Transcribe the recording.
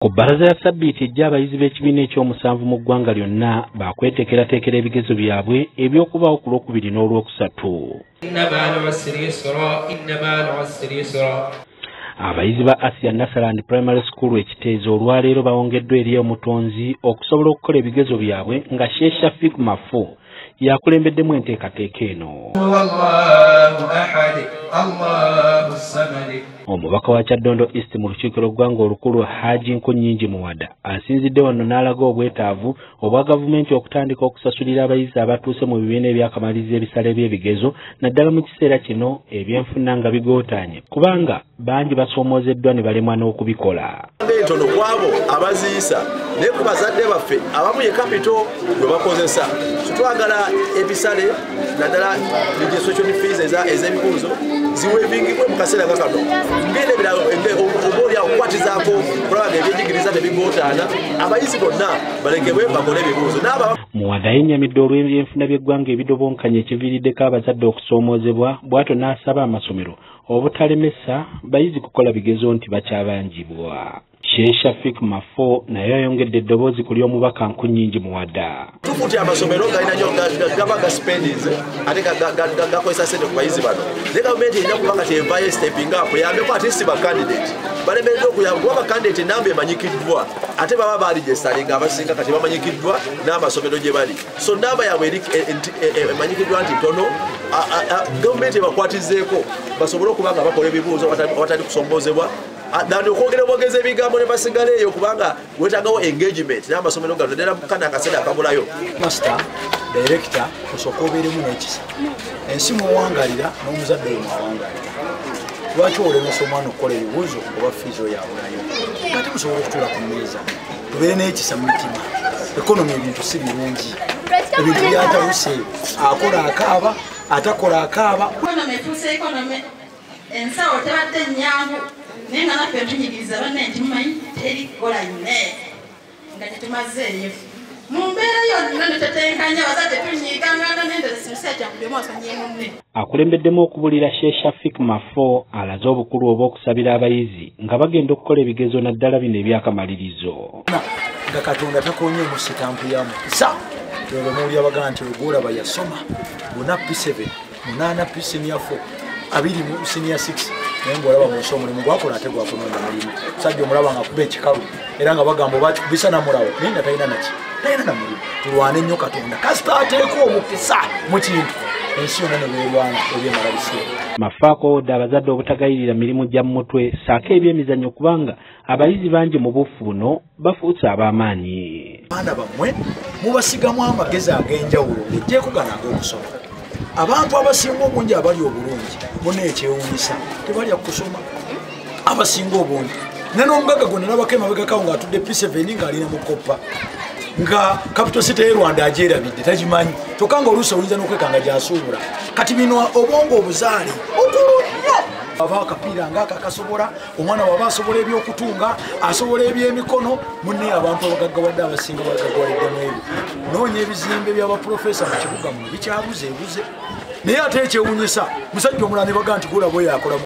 Ku bbalaza ya Ssabbiiti ejja abayizi b'ekibiina ekyomusanvu mu ggwanga lyonna bakweteekerateekera ebigezo byabwe eby'okubaawo ku Lwokubiri n'Olwokusatu. Abayizi ba Asia Nasaland Primary School ekiteezo olwaleero bawongeddwa eri omutonzi okusobola okukola ebigezo byabwe nga Sheikh Shafiq Mafo yakulembeddemu enteekateeka eno. Omubaka wa Kyaddondo East mu lukiiko lw'eggwanga olukulu Haji Nkunyingi Muwada asinzidde wano n'alaga obwetaavu obwa gavumenti okutandika okusasulira abayizi abatuuse mu bibiina ebyakamaliriza ebisale by'ebigezo naddala mu kiseera kino ebyenfuna nga bigootaanye kubanga bangi basoomozeddwa ne balemwa n'okubikola. Entono kwabo abaziisa ne ku bazadde baffe abamu ye kapito gwe bakozesa twagala ebisale naddala registration fees ez'ebibuuzo ziweebingibwe mu kaseera nga kano ngende ebirala oboolya okukwatizaako kulaba ebyenjigiriza tebigootaana abayizi bonna balekebwe bakole ebibuuzo. Muwada yennyamidde olw'ebyenfuna by'eggwanga ebidobonkanye ekiviiriddeko abazadde okusoomoozebwa bw'atyo n'asaba amasomero obutalemesa bayizi kukola bigezo nti bakyabangibwa. Sheikh Shafiq Mafo naye yayongedde eddoboozi ku ly'omubaka Nkunyingi Muwada. Tukuti amasomero galina nyo gaba gaspendings ate gakozesa ssente ku bayizi bano. Ne gavumenti erina kuba kati evaayo stepping up yambeko ate si bakandidate balemereddwa okuyamba kuba bakandidate namba emanyikiddwa ate baba baaligesitalinga abasinga kati bamanyikiddwa n'amasomero gye bali. So namba yaabwe emanyikiddwa nti ntono gavumenti ebakwatizeeko basobole okuba nga bakola ebibuuzo awatali kusomboozebwa dani okwogera obwogezi ebigambo ne basigaleeyo kubanga wetagawo engagement n'amasomero gano ddala kana akaseera akabulayo. Master director osooka obeeremu n'ekisa ensi muwangalira n'omuzadde oyo mwawangalira lwaki olemesa omwana okukola ebibuuzo oba fiizo yabulayo ate musobola okutuula ku mmeeza tubeere n'ekisa mu mitima. Ekonomi ebintu si birungi ebintu byatabuse akola akaaba atakola akaaba. Ensawo tebadde nnyangu naye nga naffe tunyigiriza banne nti mumanyi teri kukola nnyo nga tetumazeeyo mu mbeera yonna netutetenkanya abazadde tunyiikangana nenderesimseekyakubyemuwasonyiye munne. Akulembeddemu okubulira Sheikh Shafiq Mafo alaze obukulu obw'okusabira abayizi nga bagenda okukola ebigezo naddala bino ebyakamalirizo. Nga Katonda takonye mu sitampu ya mukisa olwo muwulira abagamba nti olugolaba yasoma buna P7 munaana P4 abiri mu senior 6 naye ng'olaba mu nsi omulimu gwakola ate gwakunonda mulimu musajja omulaba nga kuba ekikalu era nga bagamba bakikubisa namulawo naye nga talina na mulimu. Tulwane nnyo Katonda kasita ateeka omukisa mu kintu ensi yonna ne beerwana ebyemala biseera. Mafaako odda abazadde obutagayirira mirimu gya mutwe saako ebyemizannyo kubanga abayizi bangi mu bufu buno bafuuse ab'amaanyi. Abaana bammwe mubasigamu amagezi ag'enjawulo ejjeeko gano ag'okusoma. Abantu abasinga obungi abali obulungi bonna ekyewuunyisa tebalya kusoma abasinga obungi ne n'omugaga gonna nabako emabegakawo ng'atudde P7 ng'alina mukoppa nga capital city y'e Rwanda agyerabidde tagimanyi kyokka ng'oluusi oyinza n'okwekanga gy'asuubula kati bino obwongo obuzaale okulu nnyo. Aba akapiira ng'aka kasobola omwana waba asobola ebyokutunga asobola ebyemikono munne abantu abagaggawadde abasinga bagaggawaddemu ebyo noonya ebizimbe by'abaprofesa mu kibuga mu bikyabuzeebuze naye ate ekyewuunyisa musajja omulala ne baga nti gulabwe yakola